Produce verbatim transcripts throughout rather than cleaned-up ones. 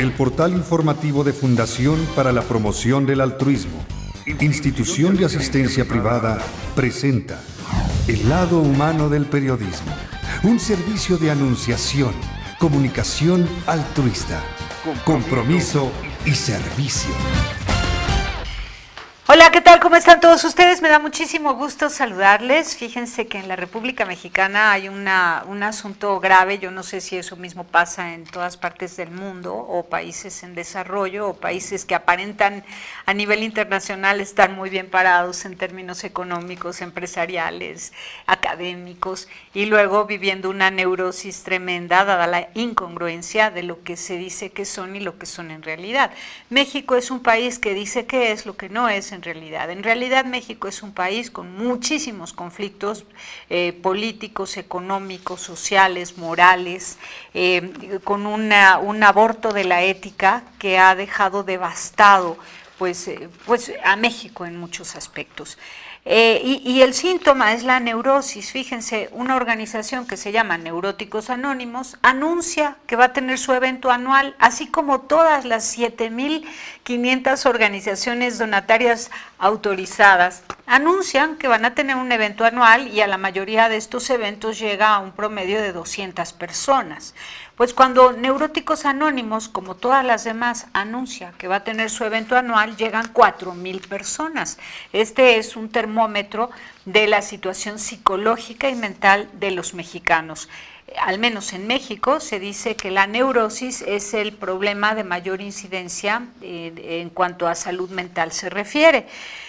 El portal informativo de Fundación para la Promoción del Altruismo, institución de asistencia privada, presenta El lado humano del periodismo, un servicio de anunciación, comunicación altruista, compromiso y servicio. Hola, ¿qué tal? ¿Cómo están todos ustedes? Me da muchísimo gusto saludarles. Fíjense que en la República Mexicana hay una, un asunto grave. Yo no sé si eso mismo pasa en todas partes del mundo, o países en desarrollo, o países que aparentan a nivel internacional estar muy bien parados en términos económicos, empresariales, académicos, y luego viviendo una neurosis tremenda dada la incongruencia de lo que se dice que son y lo que son en realidad. México es un país que dice que es lo que no es en realidad. En realidad México es un país con muchísimos conflictos eh, políticos, económicos, sociales, morales, eh, con una, un aborto de la ética que ha dejado devastado pues, eh, pues a México en muchos aspectos. Eh, y, y el síntoma es la neurosis. Fíjense, una organización que se llama Neuróticos Anónimos anuncia que va a tener su evento anual, así como todas las siete mil quinientas organizaciones donatarias autorizadas anuncian que van a tener un evento anual, y a la mayoría de estos eventos llega a un promedio de doscientas personas. Pues cuando Neuróticos Anónimos, como todas las demás, anuncia que va a tener su evento anual, llegan cuatro mil personas. Este es un termómetro de la situación psicológica y mental de los mexicanos. Al menos en México se dice que la neurosis es el problema de mayor incidencia eh, en cuanto a salud mental se refiere.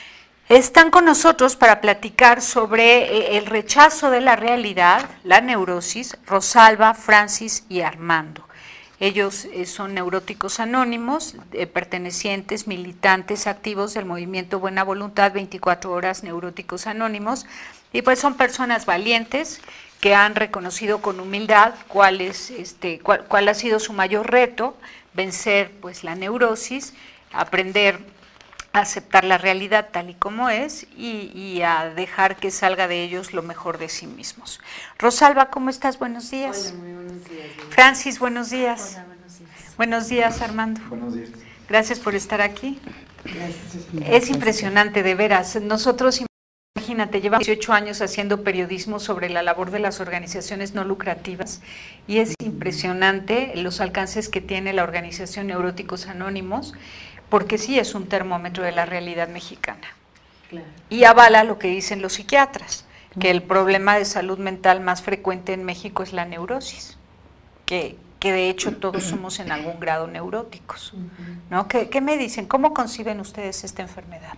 Están con nosotros para platicar sobre el rechazo de la realidad, la neurosis, Rosalba, Francis y Armando. Ellos son neuróticos anónimos, eh, pertenecientes, militantes, activos del movimiento Buena Voluntad, veinticuatro horas Neuróticos Anónimos, y pues son personas valientes que han reconocido con humildad cuál, es, este, cuál, cuál ha sido su mayor reto: vencer pues la neurosis, aprender a aceptar la realidad tal y como es, y, y a dejar que salga de ellos lo mejor de sí mismos. Rosalba, ¿cómo estás? Buenos días. Hola, muy buenos días. Francis, buenos días. Hola, buenos días. Buenos días, Armando. Buenos días. Gracias por estar aquí. Gracias. Es impresionante, de veras. Nosotros, imagínate, llevamos dieciocho años haciendo periodismo sobre la labor de las organizaciones no lucrativas, y es impresionante los alcances que tiene la organización Neuróticos Anónimos, porque sí es un termómetro de la realidad mexicana. Claro. Y avala lo que dicen los psiquiatras, que el problema de salud mental más frecuente en México es la neurosis, que, que de hecho todos somos en algún grado neuróticos, ¿no? ¿Qué, qué me dicen? ¿Cómo conciben ustedes esta enfermedad?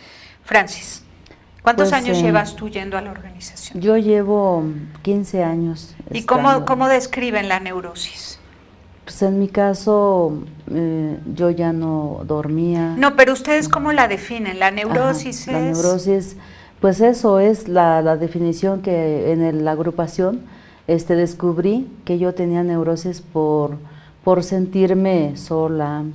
Francis, ¿cuántos Pues, años eh, llevas tú yendo a la organización? Yo llevo quince años. ¿Y cómo, estando. cómo describen la neurosis? Pues en mi caso, eh, yo ya no dormía. No, pero ustedes ¿cómo la definen? La neurosis Ajá, es... La neurosis, pues eso es la, la definición que en el, la agrupación este, descubrí que yo tenía neurosis por, por sentirme sola.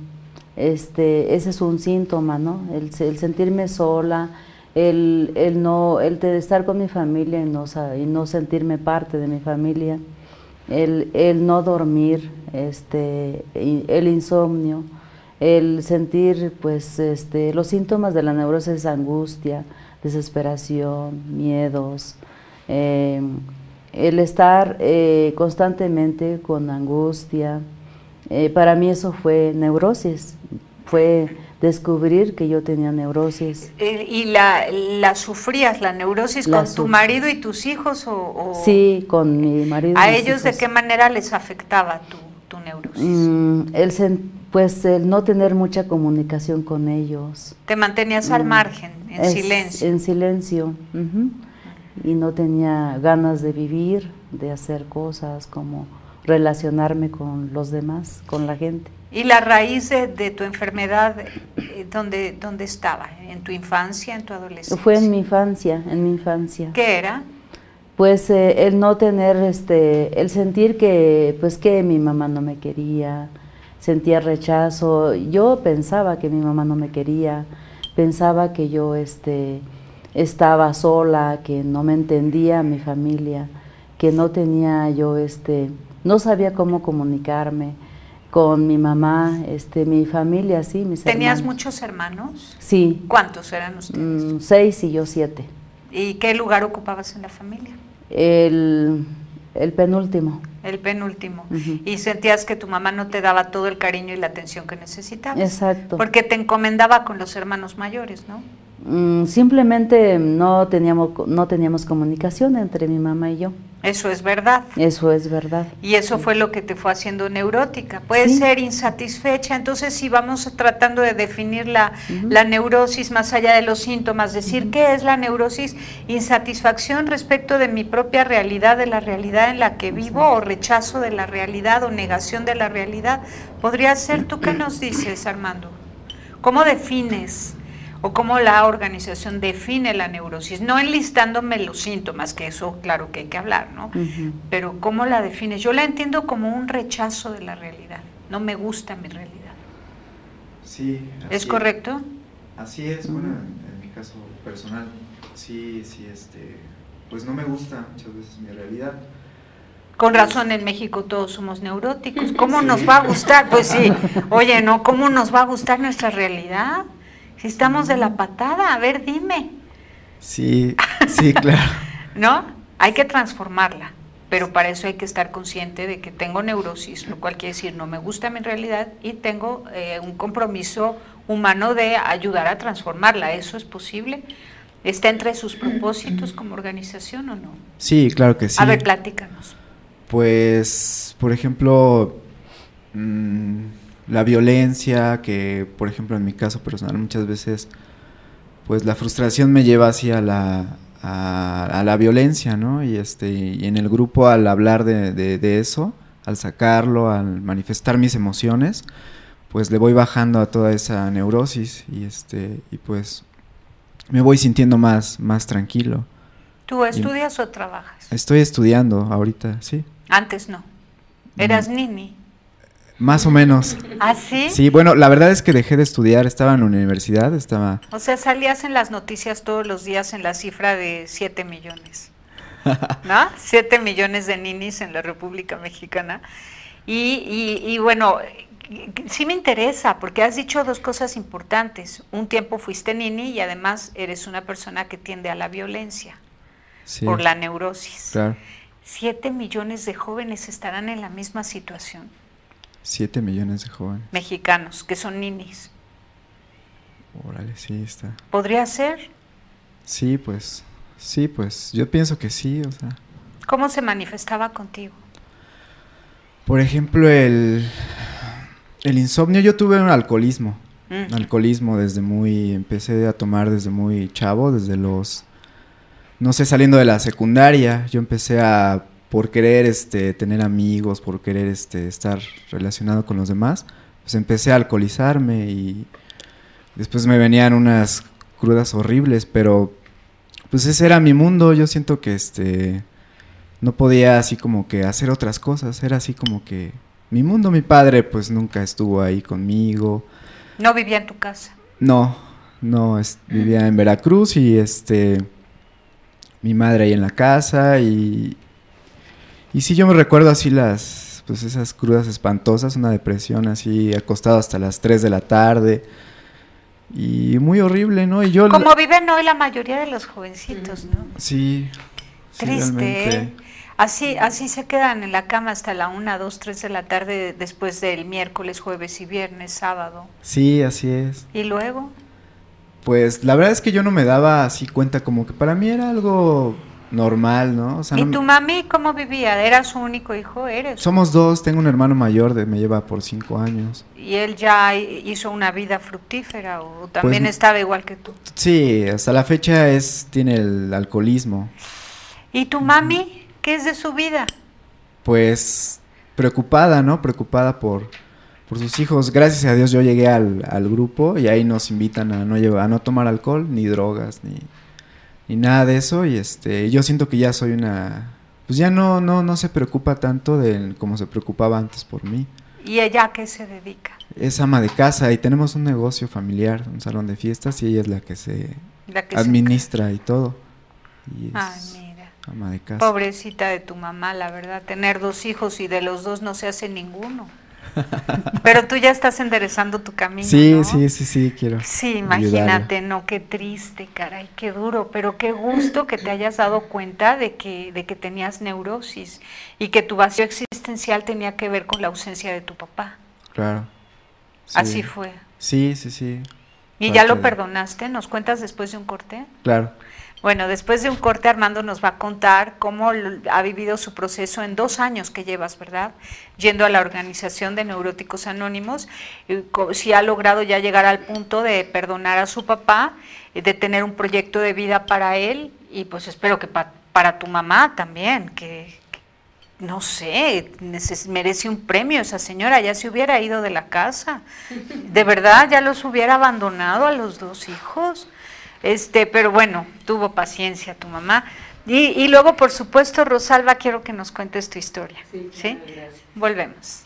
Este, ese es un síntoma, ¿no? El, el sentirme sola, el, el, no, el de estar con mi familia y no, y no sentirme parte de mi familia. El, el no dormir, este, el insomnio, el sentir, pues, este, los síntomas de la neurosis: angustia, desesperación, miedos, eh, el estar eh, constantemente con angustia. Eh, para mí eso fue neurosis, fue descubrir que yo tenía neurosis. Eh, ¿Y la, la sufrías, la neurosis, La con tu suf- marido y tus hijos? O, o Sí, con mi marido. ¿A y mis ellos de hijos. qué manera les afectaba tu, tu neurosis? Mm, el sen- pues el no tener mucha comunicación con ellos. Te mantenías al Mm, margen, en es- silencio. En silencio, ujú. Y no tenía ganas de vivir, de hacer cosas, como relacionarme con los demás, con la gente. ¿Y la raíz de, de tu enfermedad, eh, ¿dónde, dónde estaba? ¿En tu infancia, en tu adolescencia? Fue en mi infancia, en mi infancia. ¿Qué era? Pues eh, el no tener, este, el sentir que, pues que mi mamá no me quería, sentía rechazo. Yo pensaba que mi mamá no me quería, pensaba que yo, este, estaba sola, que no me entendía mi familia, que no tenía yo, este, no sabía cómo comunicarme. con mi mamá, este, mi familia, sí, mis ¿Tenías hermanos. muchos hermanos? Sí. ¿Cuántos eran ustedes? Mm, seis y yo siete. ¿Y qué lugar ocupabas en la familia? El, el penúltimo. El penúltimo. Uh-huh. Y sentías que tu mamá no te daba todo el cariño y la atención que necesitabas. Exacto. Porque te encomendaba con los hermanos mayores, ¿no? Mm, simplemente no teníamos, no teníamos comunicación entre mi mamá y yo. Eso es verdad. Eso es verdad. Y eso sí. fue lo que te fue haciendo neurótica. Puede sí. ser insatisfecha. Entonces, si vamos tratando de definir la, uh-huh. la neurosis más allá de los síntomas, decir uh-huh. qué es la neurosis, insatisfacción respecto de mi propia realidad, de la realidad en la que vivo, uh-huh. o rechazo de la realidad o negación de la realidad. Podría ser. ¿Tú qué nos dices, Armando? ¿Cómo defines o cómo la organización define la neurosis? No enlistándome los síntomas, que eso claro que hay que hablar, ¿no? Uh-huh. Pero ¿cómo la defines? Yo la entiendo como un rechazo de la realidad. No me gusta mi realidad. Sí. ¿Es correcto? Así es, uh-huh. bueno, en, en mi caso personal, sí, sí, este, pues no me gusta muchas veces mi realidad. Con razón, en México todos somos neuróticos. ¿Cómo sí. nos va a gustar? Pues sí, oye, ¿no? ¿Cómo nos va a gustar nuestra realidad? Si estamos de la patada, a ver, dime. Sí, sí, claro. ¿No? Hay que transformarla, pero para eso hay que estar consciente de que tengo neurosis, lo cual quiere decir no me gusta mi realidad y tengo eh, un compromiso humano de ayudar a transformarla. ¿Eso es posible? ¿Está entre sus propósitos como organización o no? Sí, claro que sí. A ver, platícanos. Pues, por ejemplo, mmm, la violencia, que por ejemplo en mi caso personal muchas veces, pues la frustración me lleva hacia la, a, a la violencia, ¿no? Y, este, y en el grupo al hablar de, de, de eso, al sacarlo, al manifestar mis emociones, pues le voy bajando a toda esa neurosis y, este, y pues me voy sintiendo más, más tranquilo. ¿Tú estudias y, o trabajas? Estoy estudiando ahorita, sí. Antes no. ¿Eras mm. nini? Más o menos. ¿Ah, sí? Sí, bueno, la verdad es que dejé de estudiar, estaba en la universidad, estaba... O sea, salías en las noticias todos los días en la cifra de siete millones, ¿no? siete millones de ninis en la República Mexicana. Y, y, y bueno, sí me interesa, porque has dicho dos cosas importantes. Un tiempo fuiste nini y además eres una persona que tiende a la violencia, sí, por la neurosis. Claro. ¿Siete millones de jóvenes estarán en la misma situación? Siete millones de jóvenes. Mexicanos, que son ninis. Órale, sí, está. ¿Podría ser? Sí, pues, sí, pues, yo pienso que sí, o sea. ¿Cómo se manifestaba contigo? Por ejemplo, el, el insomnio, yo tuve un alcoholismo, mm. alcoholismo desde muy, empecé a tomar desde muy chavo, desde los, no sé, saliendo de la secundaria, yo empecé a... por querer este tener amigos, por querer este estar relacionado con los demás, pues empecé a alcoholizarme y después me venían unas crudas horribles, pero pues ese era mi mundo. Yo siento que este no podía así como que hacer otras cosas, era así como que mi mundo. Mi padre pues nunca estuvo ahí conmigo. ¿No vivía en tu casa? No, no, es, vivía en Veracruz y este mi madre ahí en la casa y Y sí, yo me recuerdo así las, pues esas crudas espantosas, una depresión así, acostado hasta las tres de la tarde, y muy horrible, ¿no? Y yo como viven hoy la mayoría de los jovencitos, ¿no? Sí. Triste, sí, ¿eh? Así, así se quedan en la cama hasta la una, dos, tres de la tarde después del miércoles, jueves y viernes, sábado. Sí, así es. ¿Y luego? Pues la verdad es que yo no me daba así cuenta, como que para mí era algo... normal, ¿no? O sea, ¿Y no, tu mami cómo vivía? ¿Era su único hijo? ¿Eres? Somos dos, tengo un hermano mayor, de, me lleva por cinco años. ¿Y él ya hizo una vida fructífera o también pues, estaba igual que tú? Sí, hasta la fecha es tiene el alcoholismo. ¿Y tu mami? ¿Qué es de su vida? Pues preocupada, ¿no? Preocupada por, por sus hijos. Gracias a Dios yo llegué al, al grupo y ahí nos invitan a no, llevar, a no tomar alcohol, ni drogas, ni... y nada de eso, y este yo siento que ya soy una, pues ya no no no se preocupa tanto de como se preocupaba antes por mí. ¿Y ella a qué se dedica? Es ama de casa y tenemos un negocio familiar, un salón de fiestas, y ella es la que se la que administra se... y todo. Y es Ay, mira. Ama de casa. Pobrecita de tu mamá, la verdad, tener dos hijos y de los dos no se hace ninguno. Pero tú ya estás enderezando tu camino, Sí, ¿no? sí, sí, sí, quiero. Sí, imagínate, ayudarla. no, qué triste, caray, qué duro, pero qué gusto que te hayas dado cuenta de que, de que tenías neurosis y que tu vacío existencial tenía que ver con la ausencia de tu papá. Claro. Sí. Así fue. Sí, sí, sí. ¿Y Parte ya lo de- perdonaste? ¿Nos cuentas después de un corte? Claro. Bueno, después de un corte Armando nos va a contar cómo l- ha vivido su proceso en dos años que llevas, ¿verdad? Yendo a la organización de Neuróticos Anónimos, y co- si ha logrado ya llegar al punto de perdonar a su papá, eh, de tener un proyecto de vida para él y pues espero que pa- para tu mamá también, que, que, no sé, neces- merece un premio esa señora, ya se hubiera ido de la casa, de verdad ya los hubiera abandonado a los dos hijos. Este, pero bueno, tuvo paciencia tu mamá. Y, y luego, por supuesto, Rosalba, quiero que nos cuentes tu historia. Sí, ¿sí? Gracias. Volvemos.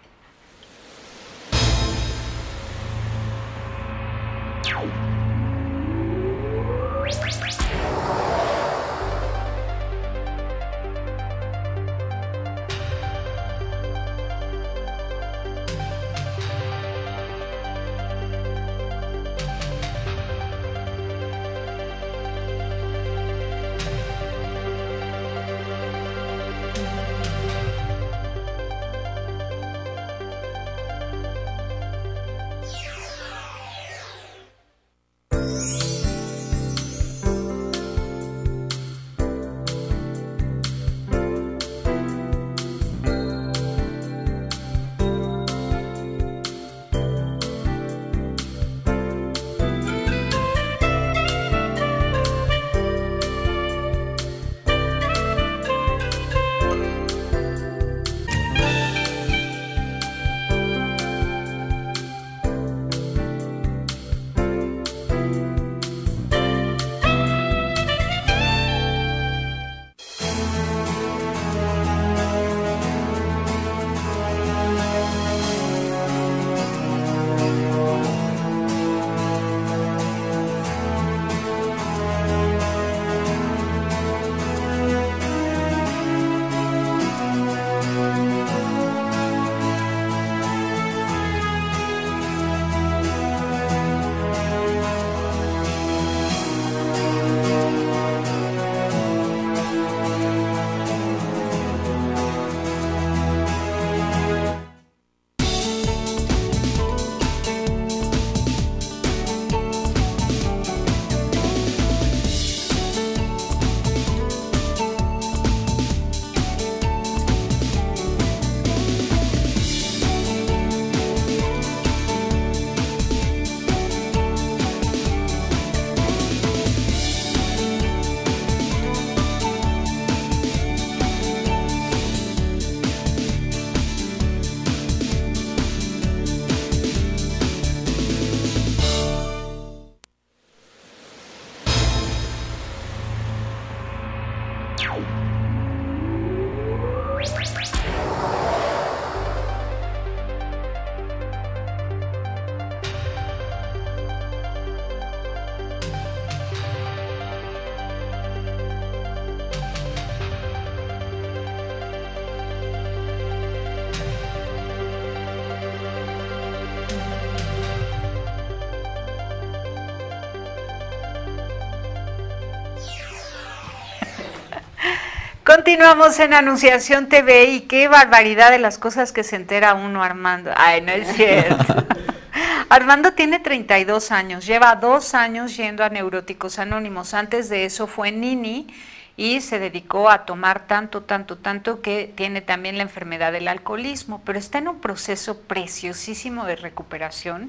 Continuamos en Anunciación T V y qué barbaridad de las cosas que se entera uno, Armando. Ay, no es cierto. Armando tiene treinta y dos años, lleva dos años yendo a Neuróticos Anónimos. Antes de eso fue Nini y se dedicó a tomar tanto, tanto, tanto que tiene también la enfermedad del alcoholismo, pero está en un proceso preciosísimo de recuperación.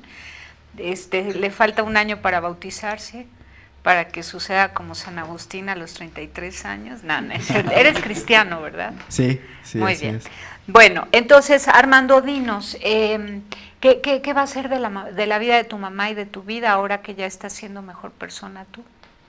Este, le falta un año para bautizarse, para que suceda como San Agustín a los treinta y tres años. No, no, eres cristiano, ¿verdad? Sí, sí. Muy así bien. es. Bueno, entonces, Armando, dinos, eh, ¿qué, qué, qué va a ser de la, de la vida de tu mamá y de tu vida ahora que ya estás siendo mejor persona tú?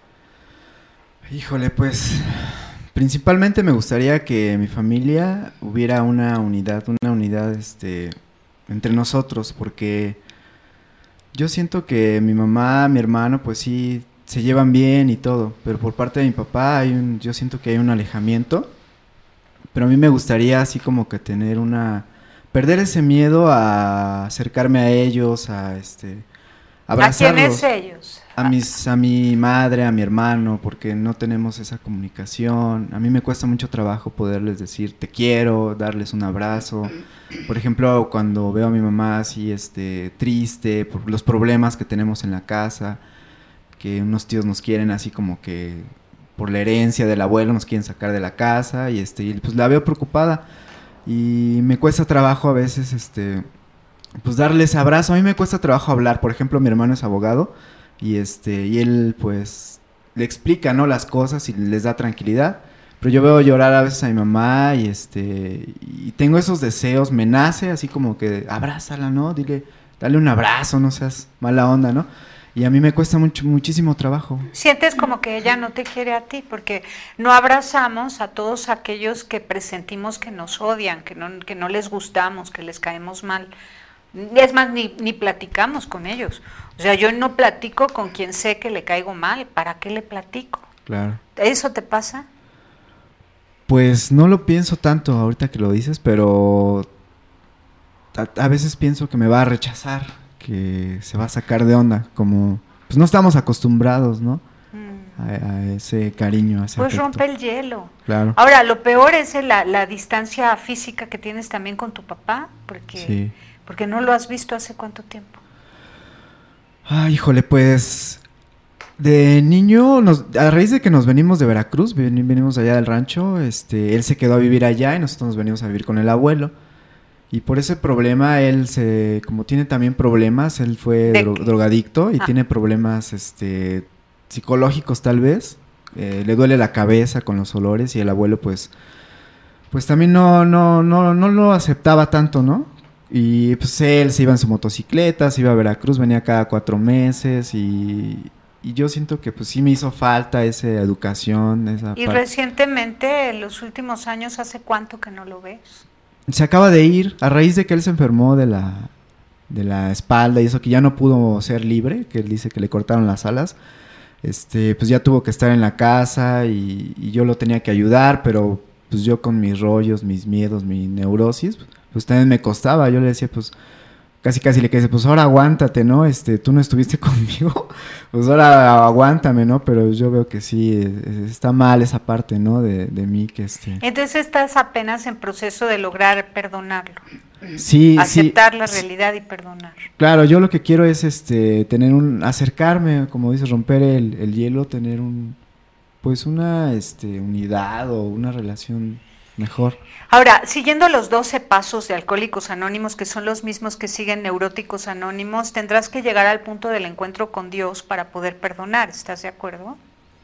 Híjole, pues principalmente me gustaría que en mi familia hubiera una unidad, una unidad este, entre nosotros, porque yo siento que mi mamá, mi hermano, pues sí, se llevan bien y todo, pero por parte de mi papá hay un, yo siento que hay un alejamiento, pero a mí me gustaría así como que tener una perder ese miedo a acercarme a ellos, a este abrazarlos. ¿A quiénes ellos? A mis, a mi madre, a mi hermano, porque no tenemos esa comunicación. A mí me cuesta mucho trabajo poderles decir te quiero, darles un abrazo. Por ejemplo, cuando veo a mi mamá así este, triste por los problemas que tenemos en la casa, que unos tíos nos quieren así como que por la herencia del abuelo nos quieren sacar de la casa, y este, y pues la veo preocupada y me cuesta trabajo a veces este, pues darles abrazo. A mí me cuesta trabajo hablar. Por ejemplo, mi hermano es abogado y este y él pues le explica, ¿no?, las cosas y les da tranquilidad, pero yo veo llorar a veces a mi mamá y este y tengo esos deseos, me nace así como que abrázala, ¿no?, dile, dale un abrazo, no seas mala onda, ¿no? Y a mí me cuesta mucho, muchísimo trabajo. Sientes como que ella no te quiere a ti, porque no abrazamos a todos aquellos que presentimos que nos odian, que no, que no les gustamos, que les caemos mal. Es más, ni, ni platicamos con ellos. O sea, yo no platico con quien sé que le caigo mal. ¿Para qué le platico? Claro. ¿Eso te pasa? Pues no lo pienso tanto ahorita que lo dices, pero a, a veces pienso que me va a rechazar, que se va a sacar de onda, como pues no estamos acostumbrados, ¿no? Mm. A, a ese cariño, a ese Pues afecto. rompe el hielo. Claro. Ahora, lo peor es la, la distancia física que tienes también con tu papá, porque... Sí. Porque no lo has visto hace cuánto tiempo. Ay, híjole, pues de niño, nos, a raíz de que nos venimos de Veracruz, ven, venimos allá del rancho, este, él se quedó a vivir allá y nosotros nos venimos a vivir con el abuelo. Y por ese problema, él se, como tiene también problemas, él fue dro, drogadicto y ah. tiene problemas este, psicológicos tal vez. Eh, le duele la cabeza con los olores y el abuelo pues, pues también no, no, no, no lo aceptaba tanto, ¿no? Y pues él se iba en su motocicleta, se iba a Veracruz, venía cada cuatro meses y, y yo siento que pues sí me hizo falta esa educación. Esa y parte. Recientemente, en los últimos años, ¿hace cuánto que no lo ves? Se acaba de ir, a raíz de que él se enfermó de la, de la espalda y eso, que ya no pudo ser libre, que él dice que le cortaron las alas, este, pues ya tuvo que estar en la casa y, y yo lo tenía que ayudar, pero pues yo con mis rollos, mis miedos, mi neurosis... pues también me costaba. Yo le decía, pues, casi casi le decía, pues ahora aguántate, ¿no? Este, tú no estuviste conmigo, pues ahora aguántame, ¿no? Pero yo veo que sí, está mal esa parte, ¿no? De, de mí que este... Entonces estás apenas en proceso de lograr perdonarlo. Sí, aceptar sí, la realidad y perdonar. Claro, yo lo que quiero es este tener un, acercarme, como dices, romper el, el hielo, tener un, pues una este unidad o una relación mejor. Ahora, siguiendo los doce pasos de Alcohólicos Anónimos, que son los mismos que siguen Neuróticos Anónimos, tendrás que llegar al punto del encuentro con Dios para poder perdonar, ¿estás de acuerdo?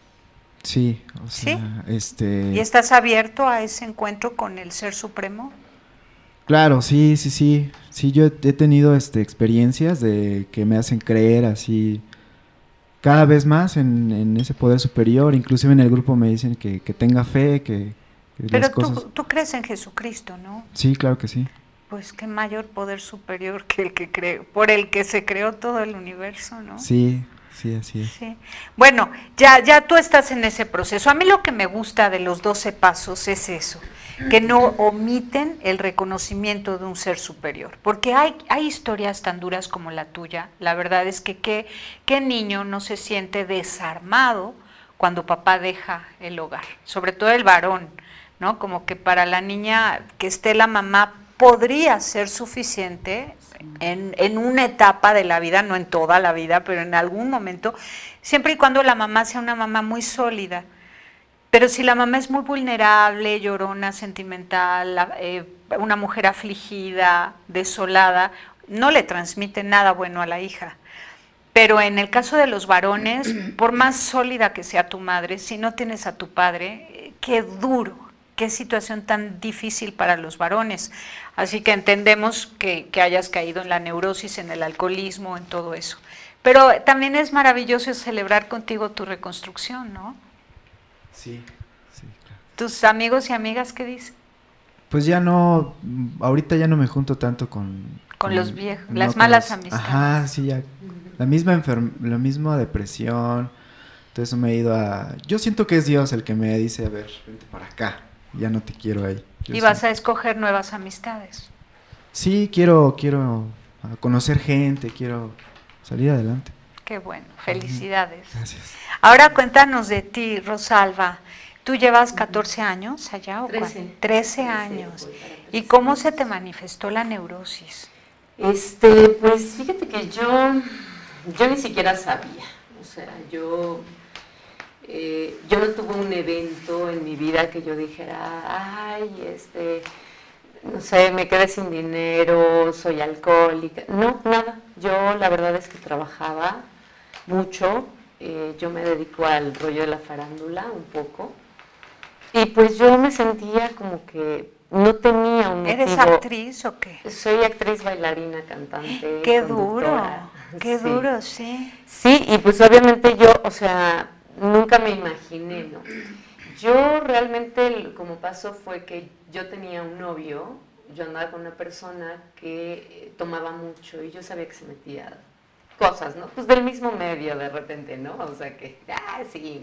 Sí, o sea, ¿sí? este... ¿Y estás abierto a ese encuentro con el Ser Supremo? Claro, sí, sí, sí. Sí, yo he tenido este, experiencias de que me hacen creer así cada vez más en, en ese poder superior. Inclusive en el grupo me dicen que, que tenga fe, que... Pero las tú, cosas... tú crees en Jesucristo, ¿no? Sí, claro que sí. Pues qué mayor poder superior que el que cree, por el que se creó todo el universo, ¿no? Sí, sí, así es. Sí. Bueno, ya, ya tú estás en ese proceso. A mí lo que me gusta de los doce pasos es eso, que no omiten el reconocimiento de un ser superior, porque hay, hay historias tan duras como la tuya. La verdad es que qué, qué niño no se siente desarmado cuando papá deja el hogar, sobre todo el varón, ¿no? Como que para la niña que esté la mamá podría ser suficiente en, en una etapa de la vida, no en toda la vida, pero en algún momento, siempre y cuando la mamá sea una mamá muy sólida. Pero si la mamá es muy vulnerable, llorona, sentimental, eh, una mujer afligida, desolada, no le transmite nada bueno a la hija. Pero en el caso de los varones, por más sólida que sea tu madre, si no tienes a tu padre, qué duro. Qué situación tan difícil para los varones. Así que entendemos que, que hayas caído en la neurosis, en el alcoholismo, en todo eso. Pero también es maravilloso celebrar contigo tu reconstrucción, ¿no? Sí, sí, claro. ¿Tus amigos y amigas qué dicen? Pues ya no, ahorita ya no me junto tanto con... Con, con los viejos, no, las malas los, amistades. Ajá, sí, ya. La misma enferm la misma depresión, todo eso me he ido a... Yo siento que es Dios el que me dice, a ver, vente para acá. Ya no te quiero ahí. Yo y vas sé. a escoger nuevas amistades. sí, quiero, quiero conocer gente, quiero salir adelante. Qué bueno, felicidades. Gracias. Ahora cuéntanos de ti, Rosalba. ¿Tú llevas catorce años allá o trece. trece años? ¿Y cómo se te manifestó la neurosis? Este, pues fíjate que yo, yo ni siquiera sabía, o sea, yo, eh, yo no tuve un evento en mi vida que yo dijera, ay, este, no sé, me quedé sin dinero, soy alcohólica, no, nada, yo la verdad es que trabajaba mucho, eh, yo me dedico al rollo de la farándula un poco, y pues yo me sentía como que no tenía un motivo. ¿Eres actriz o qué? Soy actriz, bailarina, cantante, ¡Qué conductora. duro! ¡Qué Sí. duro, sí! Sí, y pues obviamente yo, o sea, nunca me imaginé, ¿no? Yo realmente, como pasó fue que yo tenía un novio, yo andaba con una persona que tomaba mucho y yo sabía que se metía cosas, ¿no? Pues del mismo medio de repente, ¿no? O sea que, ah, sí.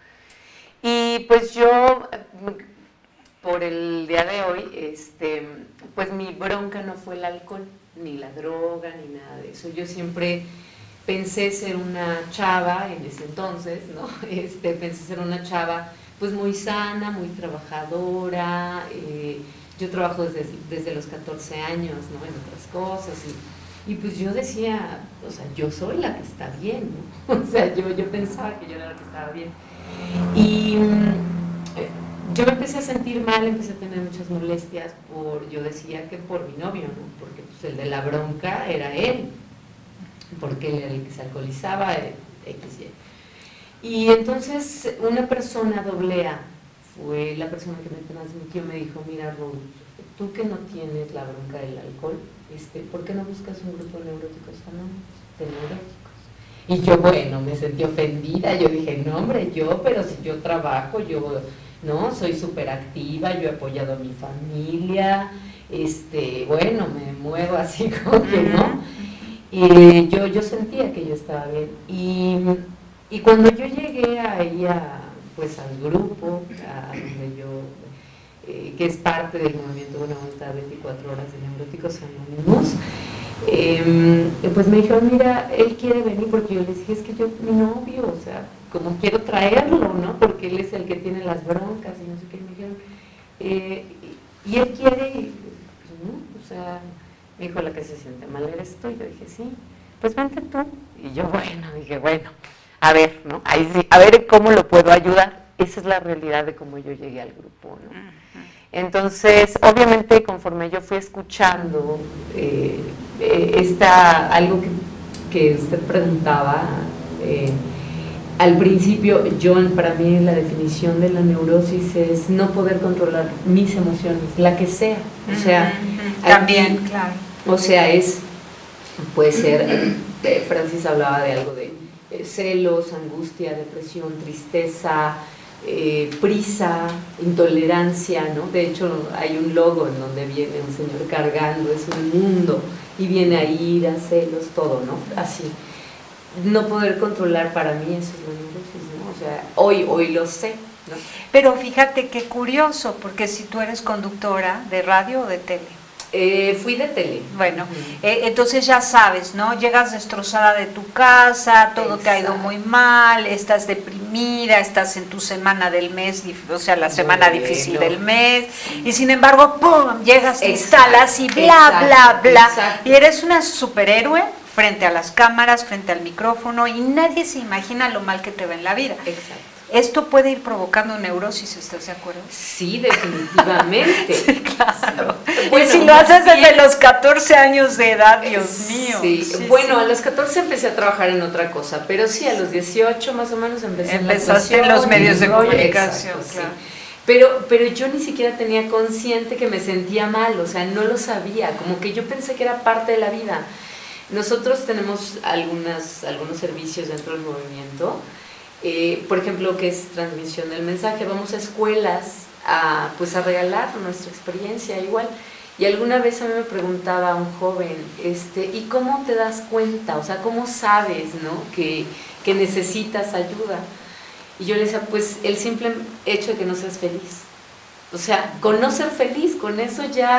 Y pues yo, por el día de hoy, este, pues mi bronca no fue el alcohol, ni la droga, ni nada de eso. Yo siempre pensé ser una chava en ese entonces, ¿no? Este, pensé ser una chava pues muy sana, muy trabajadora. Eh, yo trabajo desde, desde los catorce años, ¿no? En otras cosas. Y, y pues yo decía, o sea, yo soy la que está bien, ¿no? O sea, yo, yo pensaba que yo era la que estaba bien. Y eh, yo me empecé a sentir mal, empecé a tener muchas molestias por, yo decía que por mi novio, ¿no? Porque pues el de la bronca era él, porque él era el que se alcoholizaba, equis ye. Y entonces una persona doble A fue la persona que me transmitió, me dijo, mira Ruth, tú que no tienes la bronca del alcohol, este, ¿por qué no buscas un grupo de neuróticos anónimos, de neuróticos? Y yo, bueno, me sentí ofendida, yo dije, no hombre, yo, pero si yo trabajo, yo, no, soy súper activa, yo he apoyado a mi familia, este, bueno, me muevo así como que no, y yo, yo sentía que yo estaba bien, y, y cuando yo llegué ahí a, pues al grupo, a donde yo, eh, que es parte del movimiento Buena Voluntad veinticuatro horas de Neuróticos Anónimos, Eh, pues me dijo, mira, él quiere venir, porque yo les dije, es que yo, mi novio, o sea, como quiero traerlo, ¿no? Porque él es el que tiene las broncas y no sé qué, y me dijeron, eh, y él quiere, y, pues no, o sea, me dijo, la que se siente mal eres tú, y yo dije, sí, pues vente tú, y yo, bueno, dije, bueno, a ver, ¿no? Ahí sí, a ver cómo lo puedo ayudar, esa es la realidad de cómo yo llegué al grupo, ¿no? Entonces, obviamente, conforme yo fui escuchando eh, eh, esta, algo que, que usted preguntaba, eh, al principio, yo, para mí la definición de la neurosis es no poder controlar mis emociones, la que sea, o sea, uh-huh. También, aquí, claro. O sea, es, puede ser, eh, Francis hablaba de algo de eh, celos, angustia, depresión, tristeza, Eh, prisa, intolerancia, ¿no? De hecho hay un logo en donde viene un señor cargando, es un mundo, y viene a ira, celos, todo, ¿no? Así. No poder controlar, para mí eso es la neurosis, ¿no? O sea, hoy, hoy lo sé, ¿no? Pero fíjate qué curioso, porque si tú eres conductora de radio o de tele. Eh, fui de tele. Bueno, uh-huh. eh, entonces ya sabes, ¿no? Llegas destrozada de tu casa, todo Exacto. te ha ido muy mal, estás deprimida, estás en tu semana del mes, o sea, la semana bueno. difícil del mes, y sin embargo, ¡pum!, llegas, te instalas y bla, Exacto. bla, bla, Exacto. y eres una superhéroe frente a las cámaras, frente al micrófono, y nadie se imagina lo mal que te va en la vida. Exacto. Esto puede ir provocando neurosis, ¿estás de acuerdo? Sí, definitivamente. Sí, claro. Bueno, y si lo haces desde bien. los catorce años de edad, Dios mío. Sí. Sí, bueno, sí. a los catorce empecé a trabajar en otra cosa, pero sí, a los dieciocho más o menos empecé Empezaste en, en los medios de comunicación, Exacto, claro. Sí. Pero, pero yo ni siquiera tenía consciente que me sentía mal, o sea, no lo sabía, como que yo pensé que era parte de la vida. Nosotros tenemos algunas, algunos servicios dentro del movimiento. Eh, por ejemplo, que es transmisión del mensaje, vamos a escuelas a, pues a regalar nuestra experiencia igual, y alguna vez a mí me preguntaba un joven, este, ¿y cómo te das cuenta? O sea, ¿cómo sabes, no, que, que necesitas ayuda? Y yo le decía, pues el simple hecho de que no seas feliz, o sea, con no ser feliz, con eso ya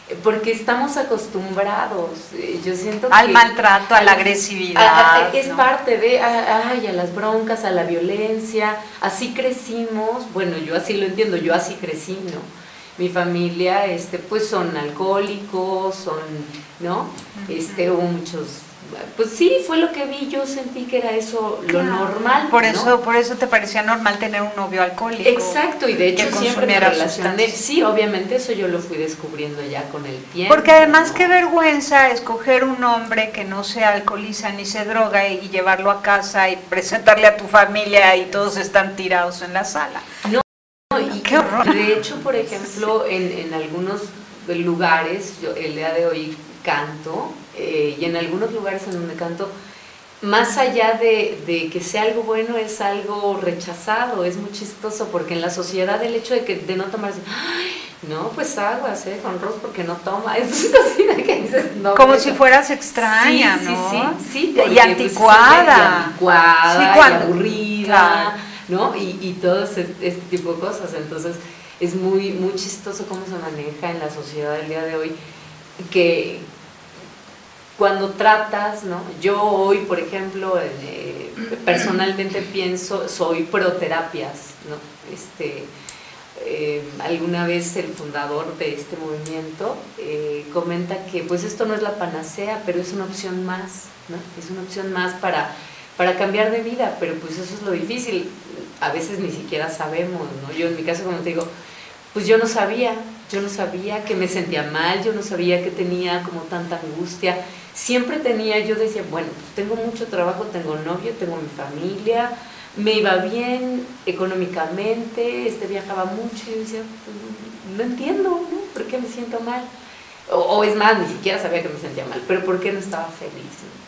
porque estamos acostumbrados, yo siento al que, maltrato, a la agresividad, a, a, es ¿no? parte de, a, ay, a las broncas, a la violencia, así crecimos, bueno, yo así lo entiendo, yo así crecí, ¿no? Mi familia, este, pues son alcohólicos, son, ¿no? Este, hubo muchos, pues sí, fue lo que vi, yo sentí que era eso lo Claro. normal, Por ¿no? eso, por eso te parecía normal tener un novio alcohólico. Exacto, y de hecho que siempre me consumiera relacioné, sustancias. sí, obviamente eso yo lo fui descubriendo ya con el tiempo. Porque además ¿no? qué vergüenza escoger un hombre que no se alcoholiza ni se droga y llevarlo a casa y presentarle a tu familia y todos están tirados en la sala. No, y qué horror. De hecho, por ejemplo, en, en algunos lugares, yo el día de hoy canto, eh, y en algunos lugares en donde canto, más allá de, de que sea algo bueno, es algo rechazado, es muy chistoso, porque en la sociedad el hecho de, que, de no tomar, ¡ay! No, pues aguas, ¿eh? Con Ros porque no toma, entonces así de que dices, no. Como pues, si fueras extraña, sí, ¿no? Sí, sí, sí. Y Porque, anticuada. Pues, y anticuada, Sí, y cuando- aburrida, claro. ¿no? Y, y todo este, este tipo de cosas, entonces es muy, muy chistoso cómo se maneja en la sociedad del día de hoy, que cuando tratas, ¿no? Yo hoy, por ejemplo, eh, personalmente pienso, soy pro terapias, ¿no? Este, eh, alguna vez el fundador de este movimiento eh, comenta que pues esto no es la panacea, pero es una opción más, ¿no? Es una opción más para, para cambiar de vida, pero pues eso es lo difícil, a veces ni siquiera sabemos, ¿no? Yo en mi caso, como te digo, pues yo no sabía, yo no sabía que me sentía mal, yo no sabía que tenía como tanta angustia, siempre tenía, yo decía, bueno, pues tengo mucho trabajo, tengo novio, tengo mi familia, me iba bien económicamente, este, viajaba mucho, y yo decía, pues, no entiendo, ¿no? ¿Por qué me siento mal? O, o es más, ni siquiera sabía que me sentía mal, pero ¿por qué no estaba feliz? ¿no?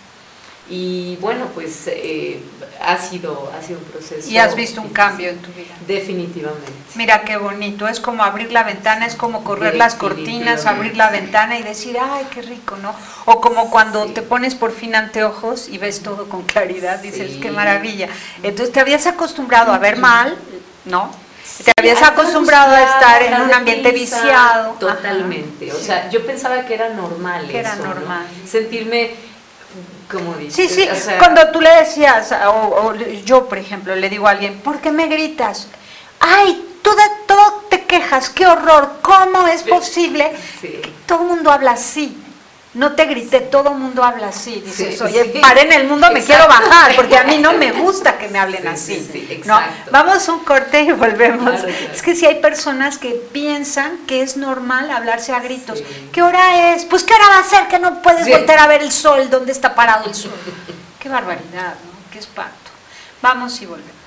Y bueno, pues eh, ha, sido, ha sido un proceso. Y has visto un difícil. cambio en tu vida. Definitivamente. Mira qué bonito, es como abrir la ventana, es como correr las cortinas, abrir la ventana y decir, ay, qué rico, ¿no? O como cuando Sí. te pones por fin anteojos y ves todo con claridad, dices, Sí. qué maravilla. Entonces te habías acostumbrado a ver mal, ¿no? Te Sí, habías a acostumbrado a angustiar, estar en a un ambiente deprisa, viciado. Totalmente, Ajá. o sea, yo pensaba que era normal Que era eso, ¿no? normal. Sentirme, como dices, Sí, sí, o sea, cuando tú le decías, o, o yo por ejemplo le digo a alguien, ¿por qué me gritas? Ay, tú de todo te quejas, qué horror, ¿cómo es posible? sí. Todo el mundo habla así. No te grité, todo el mundo habla así. Dices, Sí, oye, sí. paré en el mundo, me Exacto. quiero bajar, porque a mí no me gusta que me hablen Sí, así. sí, sí, ¿no? exacto. Vamos a un corte y volvemos. Claro, claro. Es que si hay personas que piensan que es normal hablarse a gritos. Sí. ¿Qué hora es? Pues ¿qué hora va a ser que no puedes Sí. voltear a ver el sol? ¿Dónde está parado el sol? Qué barbaridad, ¿no? Qué espanto. Vamos y volvemos.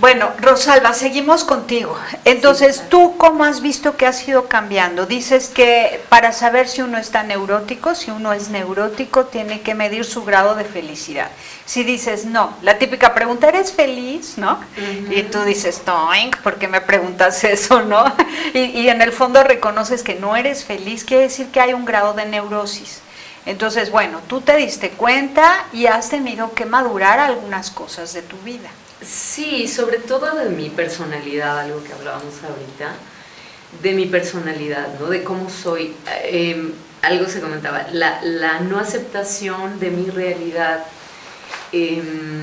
Bueno, Rosalba, seguimos contigo. Entonces, sí, claro. ¿Tú cómo has visto que has ido cambiando? Dices que para saber si uno está neurótico, si uno es neurótico, tiene que medir su grado de felicidad. Si dices, no, la típica pregunta, ¿eres feliz? ¿No? Uh-huh. Y tú dices, toink, ¿por qué me preguntas eso? ¿No? Y, y en el fondo reconoces que no eres feliz, quiere decir que hay un grado de neurosis. Entonces, bueno, tú te diste cuenta y has tenido que madurar algunas cosas de tu vida. Sí, sobre todo de mi personalidad, algo que hablábamos ahorita, de mi personalidad, ¿no? De cómo soy. Eh, algo se comentaba, la, la no aceptación de mi realidad, eh,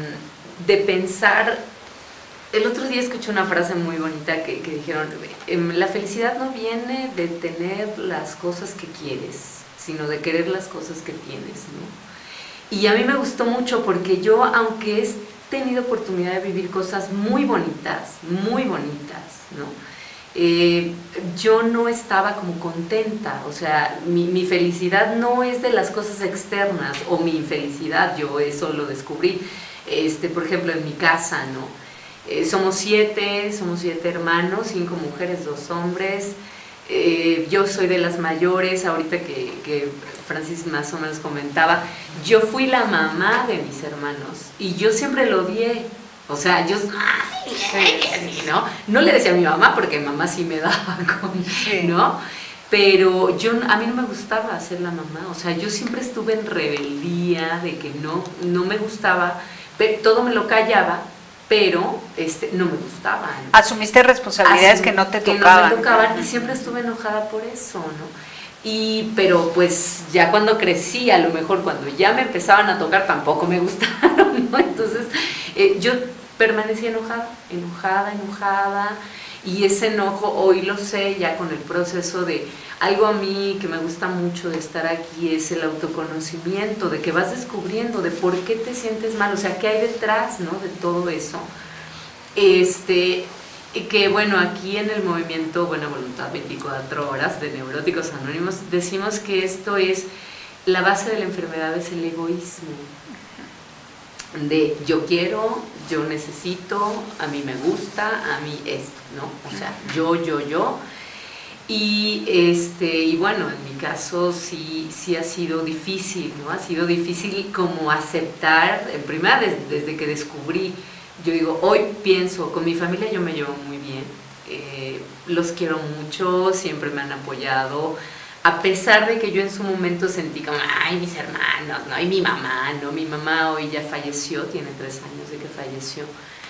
de pensar. El otro día escuché una frase muy bonita que, que dijeron, eh, la felicidad no viene de tener las cosas que quieres, sino de querer las cosas que tienes, ¿no? Y a mí me gustó mucho porque yo, aunque es tenido oportunidad de vivir cosas muy bonitas, muy bonitas, ¿no? Eh, yo no estaba como contenta, o sea, mi, mi felicidad no es de las cosas externas, o mi infelicidad, yo eso lo descubrí, este, por ejemplo, en mi casa, ¿no? Eh, somos siete, somos siete hermanos, cinco mujeres, dos hombres, eh, yo soy de las mayores, ahorita que, que Francis más o menos comentaba, yo fui la mamá de mis hermanos y yo siempre lo odié, o sea, yo, ay, ay, ¿no? No le decía a mi mamá porque mi mamá sí me daba con, ¿no? Pero yo, a mí no me gustaba ser la mamá, o sea, yo siempre estuve en rebeldía de que no, no me gustaba, pero todo me lo callaba, pero este, no me gustaba, ¿no? Asumiste responsabilidades Asum que no te tocaban. Que no me tocaban y siempre estuve enojada por eso, ¿no? Y, pero pues ya cuando crecí, a lo mejor cuando ya me empezaban a tocar tampoco me gustaron, ¿no? Entonces eh, yo permanecí enojada, enojada, enojada, y ese enojo hoy lo sé ya con el proceso de algo a mí que me gusta mucho de estar aquí es el autoconocimiento, de que vas descubriendo de por qué te sientes mal, o sea, qué hay detrás, ¿no? De todo eso. Este, que bueno, aquí en el movimiento Buena Voluntad veinticuatro horas de Neuróticos Anónimos decimos que esto es, la base de la enfermedad es el egoísmo, de yo quiero, yo necesito, a mí me gusta, a mí esto, ¿no? O sea, yo, yo, yo. Y, este, y bueno, en mi caso sí, sí ha sido difícil, ¿no? Ha sido difícil como aceptar, en primera des, desde que descubrí, yo digo, hoy pienso, con mi familia yo me llevo muy bien, eh, los quiero mucho, siempre me han apoyado, a pesar de que yo en su momento sentí como, ay, mis hermanos, ¿no? Y mi mamá, ¿no? Mi mamá hoy ya falleció, tiene tres años de que falleció.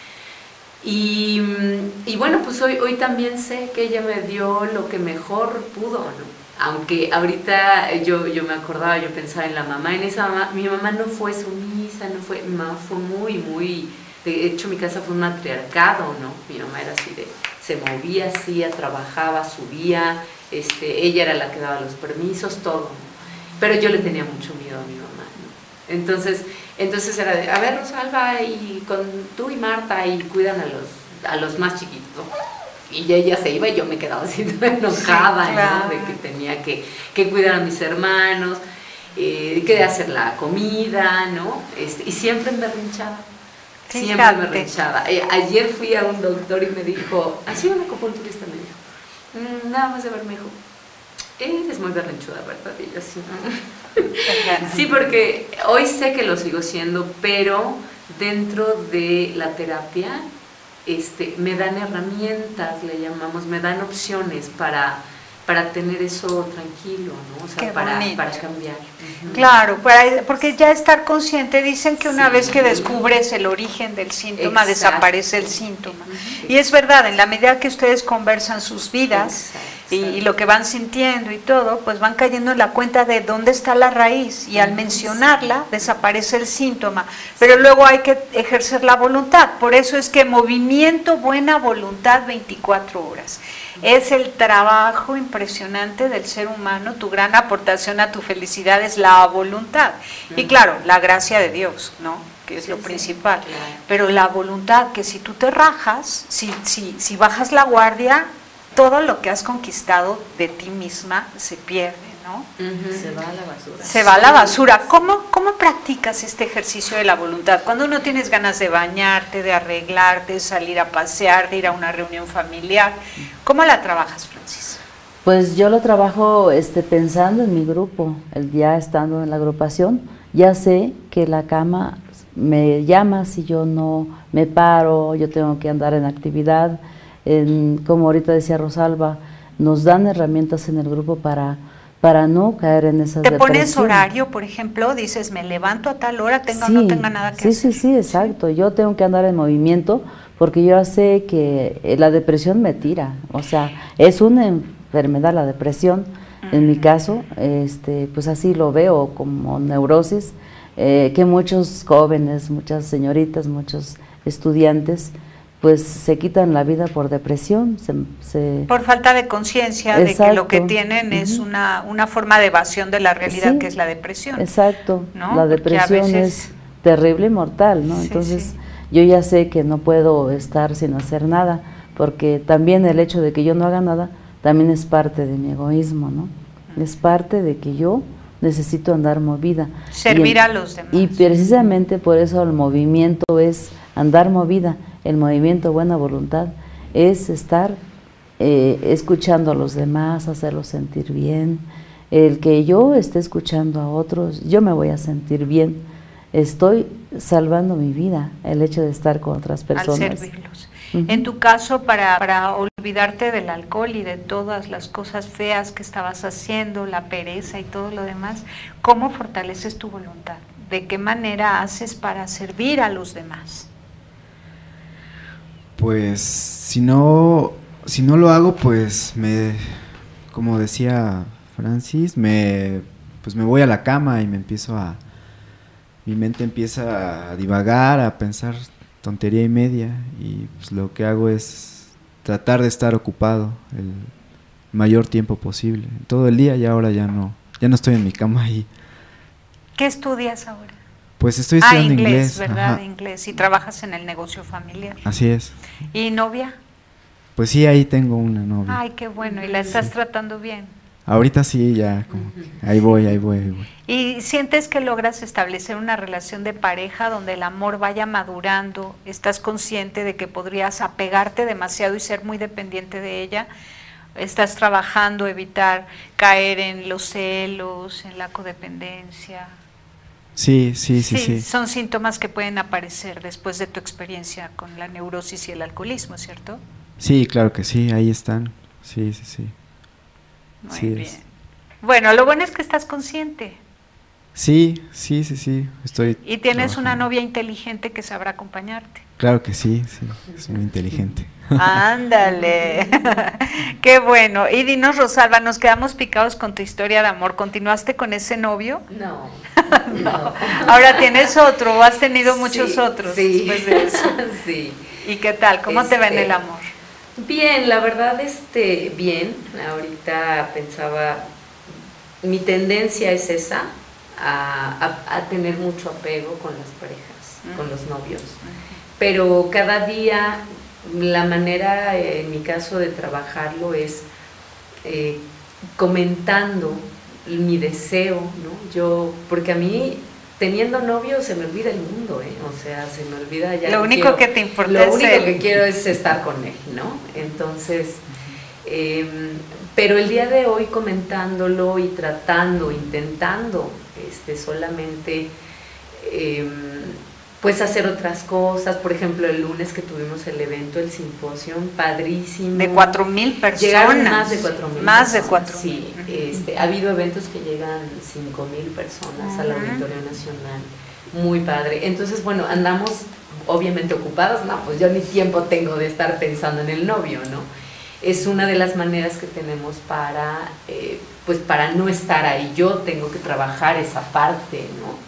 Y, y bueno, pues hoy, hoy también sé que ella me dio lo que mejor pudo, ¿no? Aunque ahorita yo, yo me acordaba, yo pensaba en la mamá, en esa mamá, mi mamá no fue sumisa, no fue, mi mamá fue muy, muy, de hecho mi casa fue un matriarcado, ¿no? Mi mamá era así de, se movía, hacía, trabajaba, subía, este, ella era la que daba los permisos, todo, ¿no? Pero yo le tenía mucho miedo a mi mamá, ¿no? Entonces, entonces era de, a ver, Rosalba, y con tú y Marta, y cuidan a los, a los más chiquitos, ¿no? Y ella se iba y yo me quedaba así enojada, sí, claro, ¿no? De que tenía que, que cuidar a mis hermanos, eh, que hacer la comida, ¿no? Este, y siempre emberrinchada. Siempre me berrinchada. Eh, ayer fui a un doctor y me dijo, así un acupunturista me dijo, mmm, nada más de ver, me dijo, eres muy berrinchuda, ¿verdad? Y yo así, ¿no? Sí, porque hoy sé que lo sigo siendo, pero dentro de la terapia este, me dan herramientas, le llamamos, me dan opciones para, para tener eso tranquilo, ¿no? O sea, para, para cambiar. Uh-huh. Claro, para, porque ya estar consciente, dicen que una sí. vez que descubres el origen del síntoma, exacto, desaparece el síntoma. Uh-huh. Y es verdad, en la medida que ustedes conversan sus vidas, exacto, y, y lo que van sintiendo y todo, pues van cayendo en la cuenta de dónde está la raíz, y al mencionarla desaparece el síntoma, pero luego hay que ejercer la voluntad. Por eso es que movimiento Buena Voluntad veinticuatro horas es el trabajo impresionante del ser humano. Tu gran aportación a tu felicidad es la voluntad, y claro, la gracia de Dios, ¿no? Que es lo sí, principal, sí, claro. Pero la voluntad, que si tú te rajas, si, si, si bajas la guardia, todo lo que has conquistado de ti misma se pierde. ¿no? Uh-huh. Se va a la basura. Se va a la basura. ¿Cómo, ¿Cómo practicas este ejercicio de la voluntad? Cuando no tienes ganas de bañarte, de arreglarte, de salir a pasear, de ir a una reunión familiar, ¿cómo la trabajas, Francis? Pues yo lo trabajo este, pensando en mi grupo, el día estando en la agrupación, ya sé que la cama me llama si yo no me paro, yo tengo que andar en actividad, en, como ahorita decía Rosalba, nos dan herramientas en el grupo para, para no caer en esas ¿Te depresiones. pones horario, por ejemplo? Dices, me levanto a tal hora, tenga sí, o no tenga nada que sí, hacer. Sí, sí, exacto. Yo tengo que andar en movimiento porque yo sé que la depresión me tira. O sea, es una enfermedad la depresión. Uh-huh. En mi caso, este, pues así lo veo como neurosis, eh, que muchos jóvenes, muchas señoritas, muchos estudiantes, pues se quitan la vida por depresión. Se, se... Por falta de conciencia de que lo que tienen uh-huh. es una, una forma de evasión de la realidad, sí, que es la depresión. Exacto, ¿no? La depresión veces... es terrible y mortal, ¿no? Sí, Entonces sí. yo ya sé que no puedo estar sin hacer nada, porque también el hecho de que yo no haga nada también es parte de mi egoísmo, ¿no? Uh-huh. Es parte de que yo necesito andar movida. Servir y, a los demás. Y precisamente por eso el movimiento es andar movida. El movimiento buena voluntad es estar eh, escuchando a los demás, hacerlos sentir bien. El que yo esté escuchando a otros, yo me voy a sentir bien. Estoy salvando mi vida, el hecho de estar con otras personas. Al servirlos. Uh-huh. En tu caso, para, para olvidarte del alcohol y de todas las cosas feas que estabas haciendo, la pereza y todo lo demás, ¿cómo fortaleces tu voluntad? ¿De qué manera haces para servir a los demás? Pues si no, si no lo hago, pues me, como decía Francis, me, pues me voy a la cama y me empiezo a, mi mente empieza a divagar, a pensar tontería y media, y pues lo que hago es tratar de estar ocupado el mayor tiempo posible, todo el día, y ahora ya no, ya no estoy en mi cama ahí. ¿Qué estudias ahora? Pues estoy estudiando ah, inglés, inglés. ¿verdad? Ajá. Inglés. Y trabajas en el negocio familiar. Así es. ¿Y novia? Pues sí, ahí tengo una novia. Ay, qué bueno. ¿Y la estás sí. tratando bien? Ahorita sí, ya, como, ahí voy, ahí voy, ahí voy. ¿Y sientes que logras establecer una relación de pareja donde el amor vaya madurando? ¿Estás consciente de que podrías apegarte demasiado y ser muy dependiente de ella? ¿Estás trabajando evitar caer en los celos, en la codependencia? Sí, sí, sí, sí, sí. Son síntomas que pueden aparecer después de tu experiencia con la neurosis y el alcoholismo, ¿cierto? Sí, claro que sí, ahí están. Sí, sí, sí. Muy sí bien. Es. Bueno, lo bueno es que estás consciente. Sí, sí, sí, sí. Estoy. Y tienes trabajando. una novia inteligente que sabrá acompañarte. Claro que sí, sí. Es muy inteligente. Ándale. Qué bueno. Y dinos, Rosalba, nos quedamos picados con tu historia de amor. ¿Continuaste con ese novio? No. No. Ahora tienes otro, o has tenido muchos sí, otros sí. después de eso. Sí. ¿Y qué tal? ¿Cómo este, te va en el amor? Bien, la verdad, este, bien. Ahorita pensaba, mi tendencia es esa, a, a, a tener mucho apego con las parejas, uh-huh. con los novios. Uh-huh. Pero cada día, la manera, en mi caso, de trabajarlo es eh, comentando mi deseo, ¿no? Yo, porque a mí, teniendo novio, se me olvida el mundo, ¿eh? O sea, se me olvida ya. Lo único quiero, que te importa lo es único el... que quiero es estar con él, ¿no? Entonces, eh, pero el día de hoy comentándolo y tratando, intentando, este, solamente, eh, pues hacer otras cosas. Por ejemplo, el lunes que tuvimos el evento, el simposio, padrísimo. De cuatro mil personas. Llegaron más de cuatro mil. Más personas, de cuatro mil. Sí, este, ha habido eventos que llegan cinco mil personas uh-huh. al Auditorio Nacional. Muy padre. Entonces, bueno, andamos obviamente ocupados. No, pues yo ni tiempo tengo de estar pensando en el novio, ¿no? Es una de las maneras que tenemos para, eh, pues para no estar ahí. Yo tengo que trabajar esa parte, ¿no?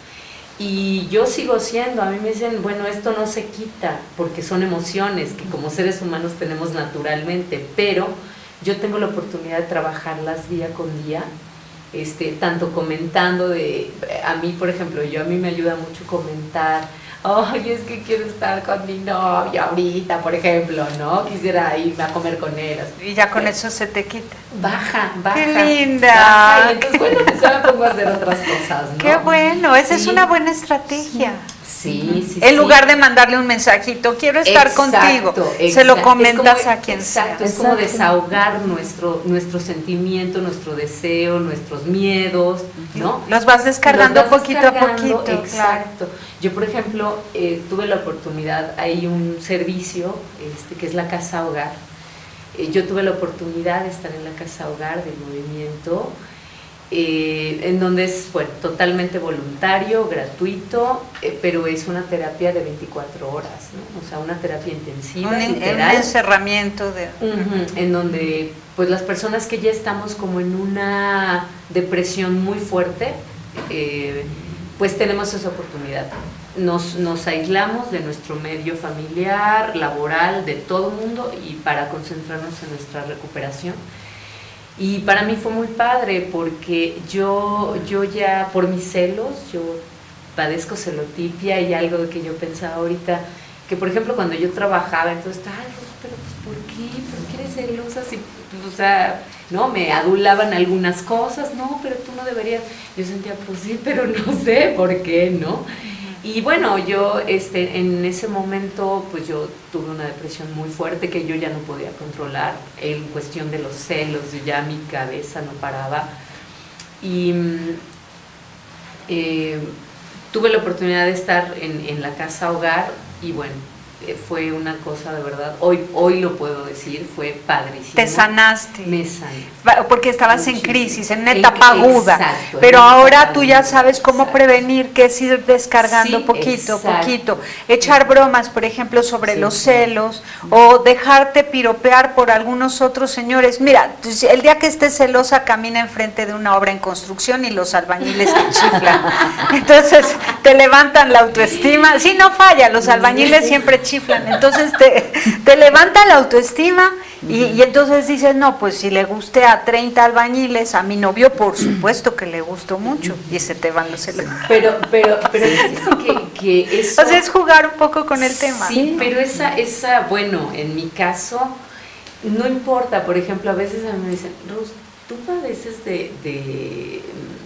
Y yo sigo siendo, a mí me dicen, bueno, esto no se quita, porque son emociones que como seres humanos tenemos naturalmente, pero yo tengo la oportunidad de trabajarlas día con día, este, tanto comentando de, a mí, por ejemplo, yo a mí me ayuda mucho comentar ay, es que quiero estar con mi novio ahorita, por ejemplo, ¿no? Quisiera irme a comer con él. Y ya con eso se te quita. Baja, baja. ¡Qué linda! Baja, y entonces, bueno, pues ya me pongo a hacer otras cosas, ¿no? ¡Qué bueno! Esa sí. es una buena estrategia. Sí, sí, En sí. lugar de mandarle un mensajito, quiero estar Exacto, contigo, exacto. se lo comentas como, a quien exacto, sea. es como Exacto. desahogar nuestro, nuestro ssentimiento, nuestro deseo, nuestros miedos, ¿no? Los vas descargando Los vas poquito descargando, a poquito. Exacto. Claro. Yo, por ejemplo, eh, tuve la oportunidad, hay un servicio este, que es la Casa Hogar. Eh, yo tuve la oportunidad de estar en la Casa Hogar del movimiento, eh, en donde es, bueno, totalmente voluntario, gratuito, eh, pero es una terapia de veinticuatro horas, ¿no? O sea, una terapia intensiva, Un, literal, un encerramiento de... Ujú, en donde pues las personas que ya estamos como en una depresión muy fuerte, eh, pues tenemos esa oportunidad. Nos, nos aislamos de nuestro medio familiar, laboral, de todo el mundo, y para concentrarnos en nuestra recuperación. Y para mí fue muy padre porque yo, yo ya por mis celos, yo padezco celotipia, y algo que yo pensaba ahorita, que por ejemplo cuando yo trabajaba, entonces, ay, pero pues, ¿por qué? ¿Por qué eres celosa? Si, o sea, no, me adulaban algunas cosas, no, pero tú no deberías. Yo sentía, pues sí, pero no sé por qué, ¿no? Y bueno, yo este, en ese momento, pues yo tuve una depresión muy fuerte que yo ya no podía controlar, en cuestión de los celos, ya mi cabeza no paraba. Y eh, tuve la oportunidad de estar en, en la Casa Hogar, y bueno, fue una cosa de verdad, hoy, hoy lo puedo decir, fue padrísimo. Te sanaste. Me sané. Porque estabas Muchísimo. en crisis, en una En- etapa aguda. exacto, Pero en una ahora etapa tú ya aguda, sabes cómo exacto. prevenir, que es ir descargando Sí, poquito, exacto. poquito. Echar bromas, por ejemplo, sobre Sí, los sí. celos, o dejarte piropear por algunos otros señores. Mira, el día que estés celosa, camina enfrente de una obra en construcción y los albañiles te chiflan. Entonces te levantan la autoestima. Sí, no falla, los albañiles siempre chiflan. Entonces te, te levanta la autoestima, y, y entonces dices, no, pues si le gusté a treinta albañiles, a mi novio por supuesto que le gustó mucho, y se te van los celos. Pero, pero, pero fíjese que, que eso... O sea, es jugar un poco con el tema. Sí, pero esa, esa, bueno, en mi caso, no importa. Por ejemplo, a veces a mí me dicen, Rose, ¿tú padeces de... de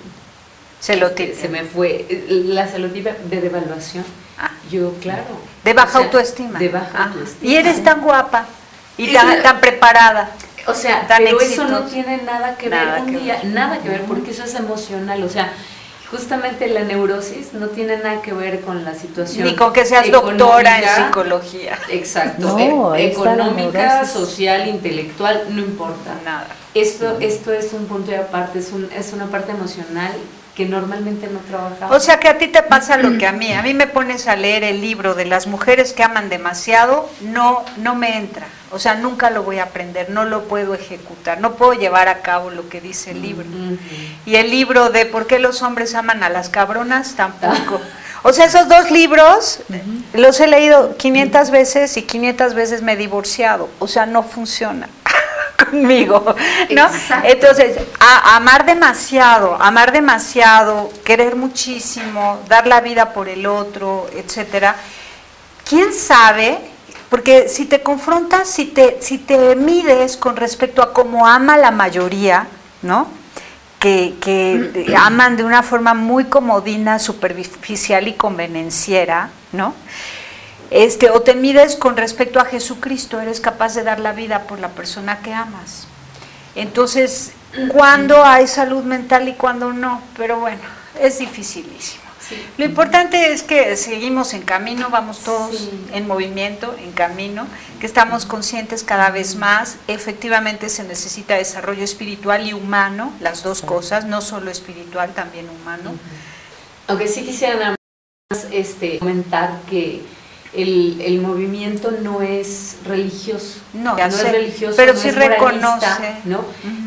Celotipia. este, se me fue, la celotipia de devaluación? Ah. Yo, claro. De baja O sea, autoestima. De baja Ah, autoestima. y eres tan guapa y Esa- tan, tan preparada. O sea, tan pero exitosa. eso no tiene nada que ver Nada un que día, ver. nada que ver, porque eso es emocional. O sea, justamente la neurosis no tiene nada que ver con la situación Ni con que seas económica. doctora en psicología. Exacto, No, e- ahí está la económica, neurosis. social, intelectual, no importa. Nada. Esto, esto es un punto de aparte, es, un, es una parte emocional que normalmente no trabajamos. O sea que a ti te pasa lo que a mí. A mí me pones a leer el libro de las mujeres que aman demasiado, no, no me entra. O sea, nunca lo voy a aprender, no lo puedo ejecutar, no puedo llevar a cabo lo que dice el libro. Ujú. Y el libro de ¿Por qué los hombres aman a las cabronas? Tampoco. O sea, esos dos libros los he leído quinientas veces y quinientas veces me he divorciado. O sea, no funciona conmigo, ¿no? Exacto. Entonces, a, amar demasiado, amar demasiado, querer muchísimo, dar la vida por el otro, etcétera. ¿Quién sabe? Porque si te confrontas, si te, si te mides con respecto a cómo ama la mayoría, ¿no? Que, que aman de una forma muy comodina, superficial y convenenciera, ¿no? Este, o te mides con respecto a Jesucristo, eres capaz de dar la vida por la persona que amas. Entonces, ¿cuándo hay salud mental y cuándo no? Pero bueno, es dificilísimo. Sí. Lo importante es que seguimos en camino, vamos todos Sí. en movimiento, en camino, que estamos conscientes cada vez más. Efectivamente se necesita desarrollo espiritual y humano, las dos cosas, no solo espiritual, también humano. Aunque sí quisiera nada más este, comentar que el, el movimiento no es religioso. No, ya no sé, es religioso, pero no sí es moralista, reconoce. ¿no?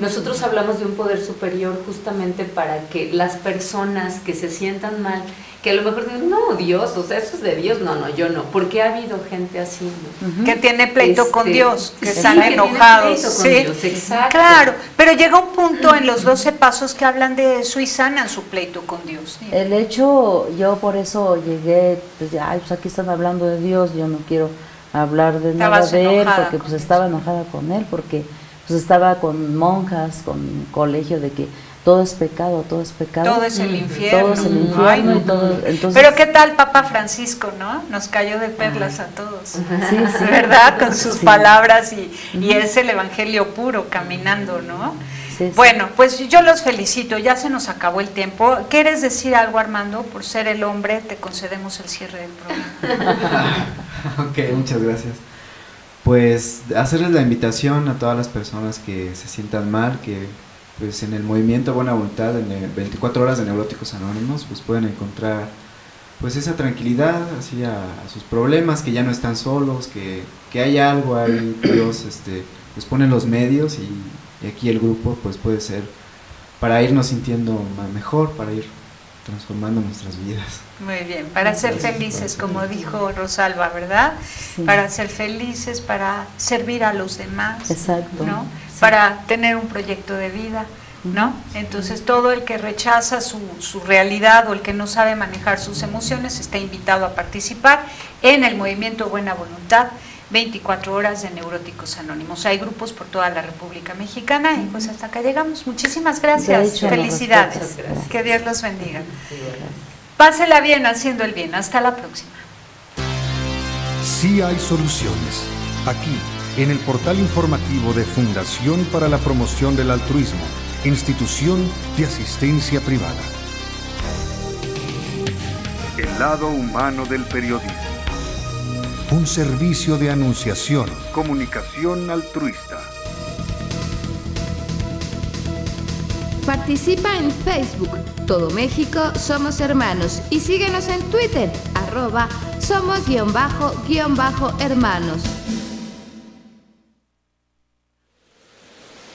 Nosotros hablamos de un poder superior justamente para que las personas que se sientan mal, que a lo mejor digan, no, Dios, o sea, eso es de Dios, no, no, yo no, porque ha habido gente así, ¿no? Uh-huh. Que tiene pleito este, con Dios, que sí, están que enojados. Sí, Dios, exacto. Claro, pero llega un punto en los doce pasos que hablan de eso y sanan su pleito con Dios. ¿Sí? El hecho, yo por eso llegué, pues, ay, pues aquí están hablando de Dios, yo no quiero hablar de nada de él, porque pues estaba enojada con él, porque pues estaba con monjas, con colegio de que todo es pecado, todo es pecado. Todo es el infierno. Todo es el infierno. Ay, no. y todo, entonces... Pero qué tal Papa Francisco, ¿no? Nos cayó de perlas a todos. Sí, sí. ¿Verdad? Con sus sí. palabras y, uh-huh. y es el evangelio puro caminando, ¿no? Sí, sí. Bueno, pues yo los felicito, ya se nos acabó el tiempo. ¿Quieres decir algo, Armando? Por ser el hombre, te concedemos el cierre del programa. Ok, muchas gracias. Pues hacerles la invitación a todas las personas que se sientan mal, que pues en el movimiento Buena Voluntad, en el veinticuatro horas de Neuróticos Anónimos, pues pueden encontrar pues esa tranquilidad así a, a sus problemas, que ya no están solos, que, que hay algo ahí, Dios este, pues pone los medios y, y aquí el grupo pues puede ser para irnos sintiendo mejor, para ir transformando nuestras vidas. Muy bien, para ser felices, como dijo Rosalba, ¿verdad? Sí. Para ser felices, para servir a los demás, exacto, ¿no? Sí. Para tener un proyecto de vida, ¿no? Entonces todo el que rechaza su, su realidad o el que no sabe manejar sus emociones está invitado a participar en el movimiento Buena Voluntad, veinticuatro horas de Neuróticos Anónimos. Hay grupos por toda la República Mexicana y pues hasta acá llegamos. Muchísimas gracias, hecho, felicidades, gracias. Que Dios los bendiga. Pásela bien haciendo el bien. Hasta la próxima. Sí hay soluciones. Aquí, en el portal informativo de Fundación para la Promoción del Altruismo, Institución de Asistencia Privada. El lado humano del periodismo. Un servicio de anunciación, comunicación altruista. Participa en Facebook, Todo México Somos Hermanos, y síguenos en Twitter, arroba somos guión bajo guión bajo hermanos.